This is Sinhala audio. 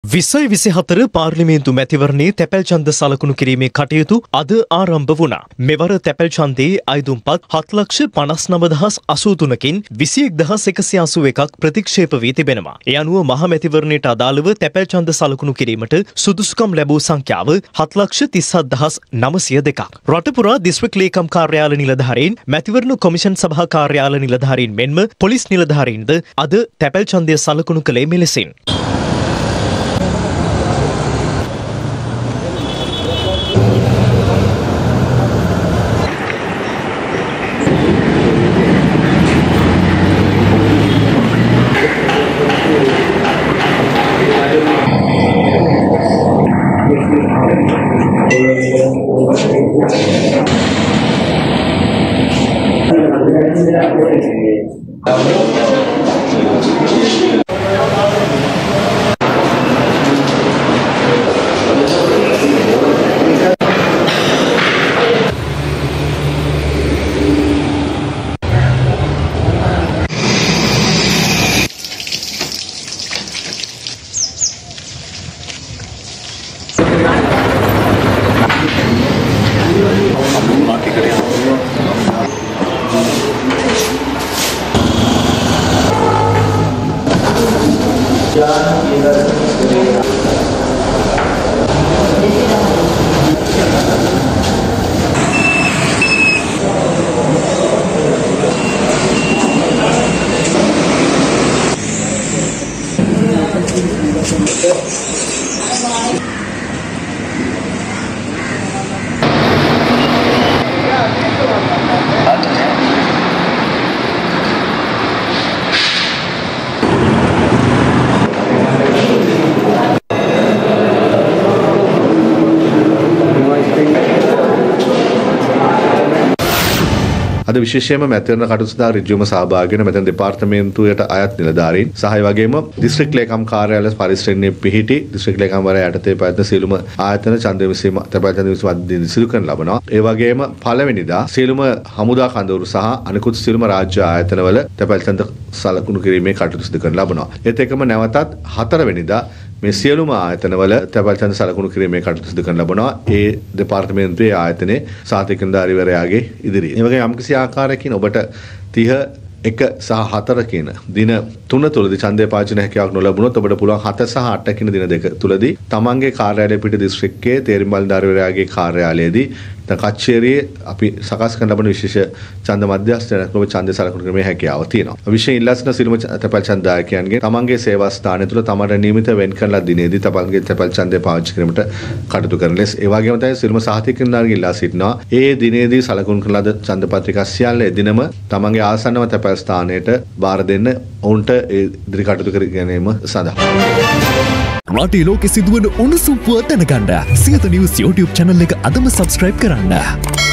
2024 පාර්ලිමේන්තු මැතිවරණයේ තැපැල් ඡන්ද සලකුණු කිරීමේ කටයුතු අද ආරම්භ වුණා. මෙවර තැපැල් ඡන්දයේ අයදුම්පත් 7,59,083කින් 21,181ක් ප්‍රතික්ෂේප වී තිබෙනවා. ඒ අනුව මහ මැතිවරණයට අදාළව තැපැල් ඡන්ද සලකුණු කිරීමට සුදුසුකම් ලැබූ සංඛ්‍යාව 7,37,902ක්. රට පුරා දිස්ත්‍රික් ලේකම් කාර්යාල නිලධාරීන්, මැතිවරණ කොමිෂන් සභා කාර්යාල නිලධාරීන් මෙන්ම පොලිස් නිලධාරීන්ද අද තැපැල් ඡන්දය සලකුණු කළේ මෙලෙසින්. අද විශේෂයෙන්ම මැතිවරණ කටයුතු සඳහා ඍජුවම සහභාගී වෙන මෙතන දෙපාර්තමේන්තුවට අයත් නිලධාරීන් සහ ඒ වගේම දිස්ත්‍රික් ලේකම් කාර්යාලය පරිශ්‍රණයේ පිහිටි දිස්ත්‍රික් ලේකම්වරයා යටතේ පැවැත්වෙන සියලුම ආයතන ඡන්ද විසීම තැපැල් ඡන්ද විසීම සිදු කරන ලබනවා. ඒ වගේම පළවෙනිදා සියලුම හමුදා කඳවුරු සහ අනිකුත් සියලුම රාජ්‍ය ආයතනවල තැපැල් ඡන්ද සලකුණු කිරීමේ කටයුතු සිදු කරන ලබනවා. ඒත් එක්කම නැවතත් හතරවෙනිදා මේ සියලුම ආයතනවල තැපැල් ඡන්ද සලකුණු කිරීමේ කටයුතු සිදු කරන ලබනවා. ඒ දෙපාර්තමේන්තුවේ ආයතනයේ සාතික නිලධාරීවරයාගේ ඉදිරියේ. ඒ වගේම යම්කිසි ආකාරයකින් ඔබට 31 සහ 4 කියන දින 3 තුලදී ඡන්දය පාවිච්චි කරන හැකියාවක් නොලැබුණොත් ඔබට පුළුවන් 7 සහ 8 කියන දින දෙක තුලදී තමන්ගේ කාර්යාලය පිට දිස්ත්‍රික්කයේ තේරීම් බල්ධාරීවරයාගේ කාර්යාලයේදී කච්චේරියේ අපි සකස් කරන ලබන විශේෂ ඡන්ද මධ්‍යස්ථානයක් ඔබ ඡන්දය සලකුණු කිරීමේ හැකියාව තියෙනවා. විශේෂ ඉල්ලාසින සිළුම තැපැල් ඡන්දදායකයන්ගේ තමන්ගේ සේවා ස්ථානය තුල තමන්ට නියමිත වෙන් කරන දිනේදී තමන්ගේ තැපැල් ඡන්දය පාවිච්චි කිරීමට කටයුතු කරන ලෙස ඒ වගේම තමයි සිළුම සහතික නිලධාරීන් ඉල්ලා සිටිනවා. ඒ දිනේදී සලකුණු කරන ලද ඡන්ද පත්‍රිකා සියල්ල එදිනම තමන්ගේ ආසන්නම තැපැල් ස්ථානයට බාර දෙන්න ඔවුන්ට ඒ ඉදිරි කටයුතු කර ගැනීම සඳහා රටේ ලෝකෙ සිදුවන උණුසුම් පුවත් දැනගන්න සියත නිවුස් YouTube channel එක අදම subscribe කරන්න.